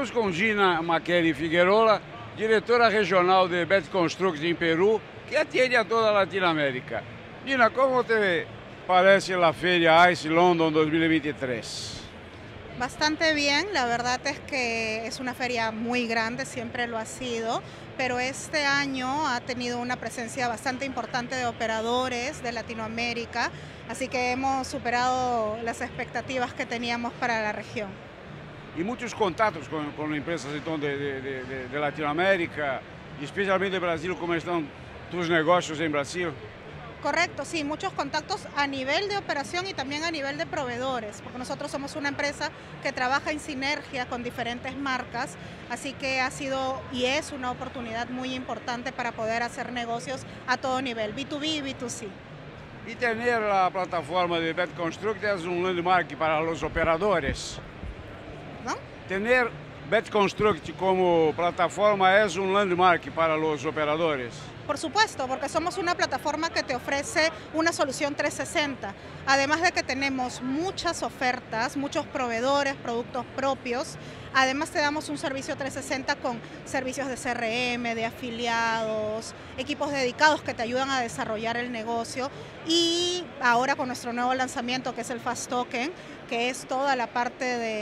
Estamos con Gina Maqueri Figueroa, directora regional de Betconstruct en Perú, que atiende a toda Latinoamérica. Gina, ¿cómo te parece la Feria ICE London 2023? Bastante bien, la verdad es que es una feria muy grande, siempre lo ha sido, pero este año ha tenido una presencia bastante importante de operadores de Latinoamérica, así que hemos superado las expectativas que teníamos para la región. Y muchos contactos con empresas entonces, de Latinoamérica, y especialmente Brasil. ¿Cómo están tus negocios en Brasil? Correcto, sí, muchos contactos a nivel de operación y también a nivel de proveedores, porque nosotros somos una empresa que trabaja en sinergia con diferentes marcas, así que ha sido y es una oportunidad muy importante para poder hacer negocios a todo nivel, B2B y B2C. Y tener la plataforma de Betconstruct es un landmark para los operadores. ¿No? Tener Betconstruct como plataforma es un landmark para los operadores. Por supuesto, porque somos una plataforma que te ofrece una solución 360. Además de que tenemos muchas ofertas, muchos proveedores, productos propios. Además te damos un servicio 360 con servicios de CRM, de afiliados, equipos dedicados que te ayudan a desarrollar el negocio. Y ahora con nuestro nuevo lanzamiento, que es el Fast Token, que es toda la parte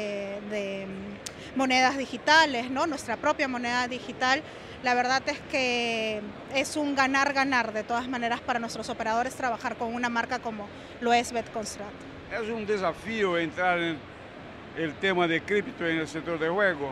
de monedas digitales, ¿no? Nuestra propia moneda digital. La verdad es que es un ganar-ganar de todas maneras para nuestros operadores trabajar con una marca como lo es Betconstruct. Es un desafío entrar en el tema de cripto en el sector de juego.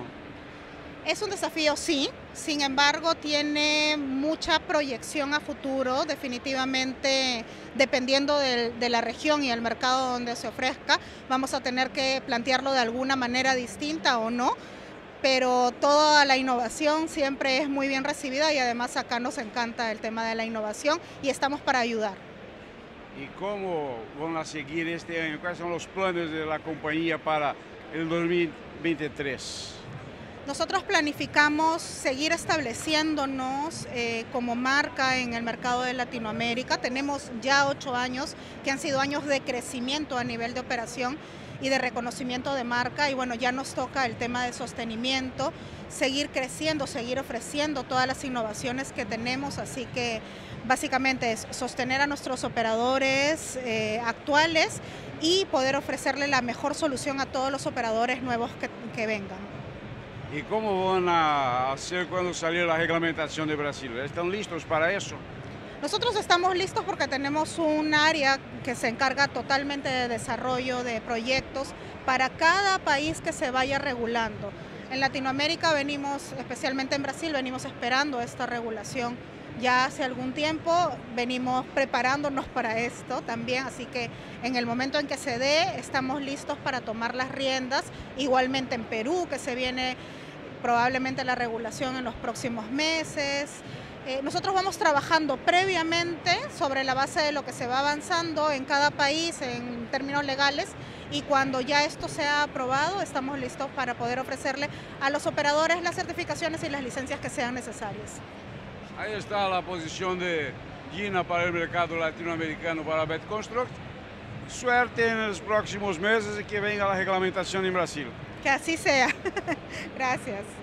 Es un desafío, sí, sin embargo tiene mucha proyección a futuro, definitivamente dependiendo de la región y el mercado donde se ofrezca, vamos a tener que plantearlo de alguna manera distinta o no, pero toda la innovación siempre es muy bien recibida y además acá nos encanta el tema de la innovación y estamos para ayudar. ¿Y cómo van a seguir este año? ¿Cuáles son los planes de la compañía para el 2023? Nosotros planificamos seguir estableciéndonos como marca en el mercado de Latinoamérica. Tenemos ya 8 años que han sido años de crecimiento a nivel de operación y de reconocimiento de marca, y bueno, ya nos toca el tema de sostenimiento, seguir creciendo, seguir ofreciendo todas las innovaciones que tenemos, así que básicamente es sostener a nuestros operadores actuales y poder ofrecerle la mejor solución a todos los operadores nuevos que vengan. ¿Y cómo van a hacer cuando salga la reglamentación de Brasil? ¿Están listos para eso? Nosotros estamos listos porque tenemos un área que se encarga totalmente de desarrollo de proyectos para cada país que se vaya regulando. En Latinoamérica venimos, especialmente en Brasil, venimos esperando esta regulación ya hace algún tiempo, venimos preparándonos para esto también, así que en el momento en que se dé, estamos listos para tomar las riendas. Igualmente en Perú, que se viene probablemente la regulación en los próximos meses. Nosotros vamos trabajando previamente sobre la base de lo que se va avanzando en cada país en términos legales, y cuando ya esto sea aprobado estamos listos para poder ofrecerle a los operadores las certificaciones y las licencias que sean necesarias. Ahí está la posición de Gina para el mercado latinoamericano para Betconstruct. Suerte en los próximos meses y que venga la reglamentación en Brasil. Que así sea. Gracias.